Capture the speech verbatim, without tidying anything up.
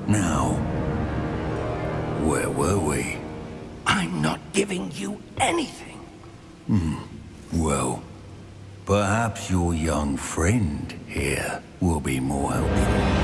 Now, where were we? I'm not giving you anything. Hmm. Well, perhaps your young friend here will be more helpful.